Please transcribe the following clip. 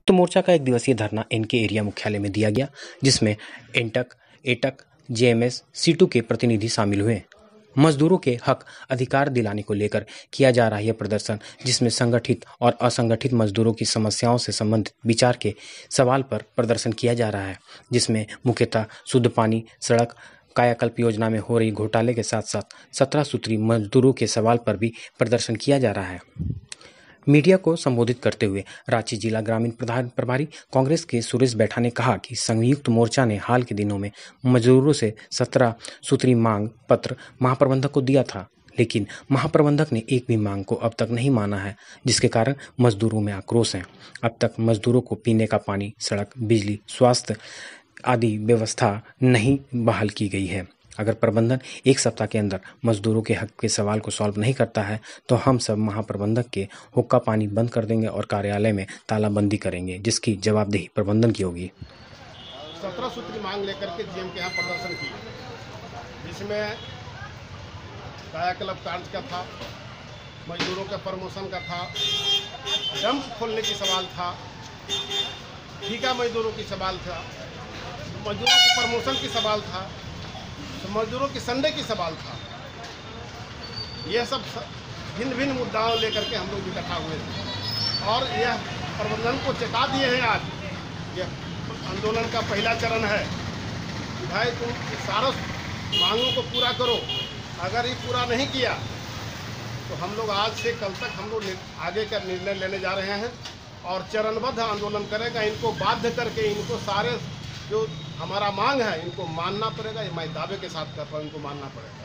संयुक्त मोर्चा का एक दिवसीय धरना इनके एरिया मुख्यालय में दिया गया, जिसमें इंटक, एटक, जेएमएस, सीटू के प्रतिनिधि शामिल हुए। मजदूरों के हक अधिकार दिलाने को लेकर किया जा रहा यह प्रदर्शन, जिसमें संगठित और असंगठित मजदूरों की समस्याओं से संबंधित विचार के सवाल पर प्रदर्शन किया जा रहा है, जिसमें मुख्यतः शुद्ध पानी, सड़क, कायाकल्प योजना में हो रही घोटाले के साथ साथ 17 सूत्री मजदूरों के सवाल पर भी प्रदर्शन किया जा रहा है। मीडिया को संबोधित करते हुए रांची जिला ग्रामीण प्रधान प्रभारी कांग्रेस के सुरेश बैठा ने कहा कि संयुक्त मोर्चा ने हाल के दिनों में मजदूरों से 17 सूत्री मांग पत्र महाप्रबंधक को दिया था, लेकिन महाप्रबंधक ने एक भी मांग को अब तक नहीं माना है, जिसके कारण मजदूरों में आक्रोश है। अब तक मजदूरों को पीने का पानी, सड़क, बिजली, स्वास्थ्य आदि व्यवस्था नहीं बहाल की गई है। अगर प्रबंधन एक सप्ताह के अंदर मजदूरों के हक के सवाल को सॉल्व नहीं करता है तो हम सब महाप्रबंधक के हुक्का पानी बंद कर देंगे और कार्यालय में तालाबंदी करेंगे, जिसकी जवाबदेही प्रबंधन की होगी। 17 सूत्री मांग लेकर के जीएम के यहाँ प्रदर्शन किए, जिसमें कायाकल्प कार्य का था, मजदूरों का प्रमोशन का था, डंप खोलने की सवाल था, ठेका मजदूरों की सवाल था, मजदूरों के प्रमोशन की सवाल था, मजदूरों की संडे की सवाल था। यह सब भिन्न भिन्न मुद्दाओं लेकर के हम लोग इकट्ठा हुए थे और यह प्रबंधन को चेता दिए हैं। आज यह आंदोलन का पहला चरण है कि भाई तुम सारों मांगों को पूरा करो। अगर ये पूरा नहीं किया तो हम लोग आज से कल तक हम लोग आगे का निर्णय लेने जा रहे हैं और चरणबद्ध आंदोलन करेगा। इनको बाध्य करके इनको सारे जो हमारा मांग है इनको मानना पड़ेगा। ये मैं दावे के साथ कर रहा हूँ, इनको मानना पड़ेगा।